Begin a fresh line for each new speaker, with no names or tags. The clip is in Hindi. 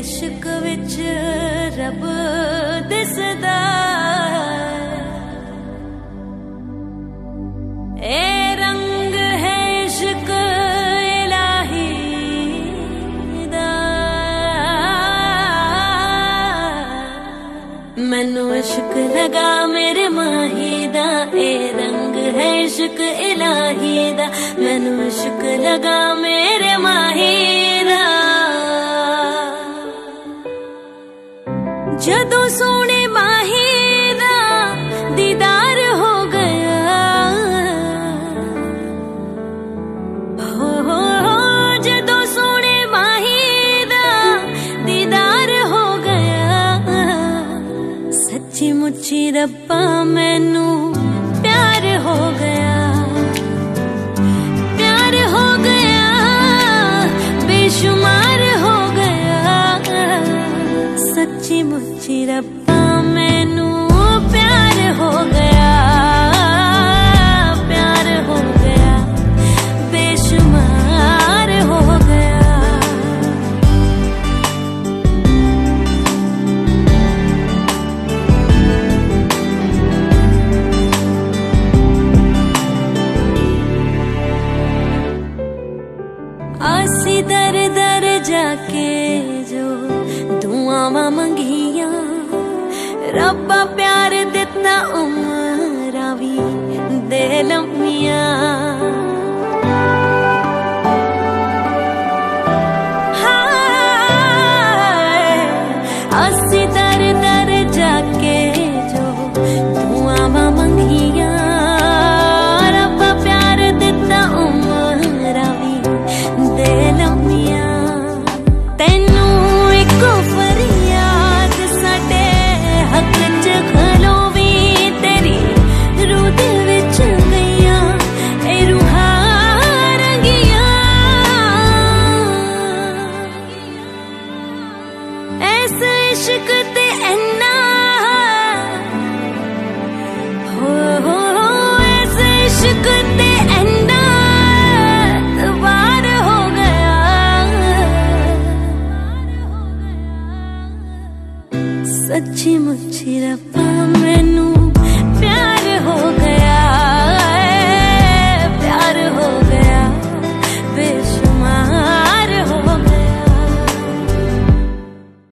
इश्क विच रब दिसदा ए रंग है इश्क इलाही दा। मैनू इश्क लगा मेरे माही दा, ए रंग है इश्क इलाही दा। मैनू इश्क लगा मेरे माही दा। जदों सोने माही दा दीदार हो गया, हो जदों सोने माही दा दीदार हो गया। सच्ची मुच्ची रब्बा मैनू प्यार हो गया, प्यार हो गया, बेशुमार हो गया। सच्ची मुच्ची रब्बा मैनू प्यार हो गया, प्यार हो गया, बेशुमार हो गया। आसी दर दर जाके जो दुआवां मंगिया, रब्बा प्यार दिता उमरां वी दे लम्मियां। आसी दर दर जाके जो दुआवां मंगिया, रब्बा प्यार दिता उमरां वी दे लम्मियां। तैनू इको फरियाद साडे हक च खलोवी, तेरी रूह दे विच गईयां ए रूहां रंगियां। ऐस इश्क ते ऐना हो ऐस इश्क ते ऐना तबार हो गया। सच्ची मुच्ची रब्बा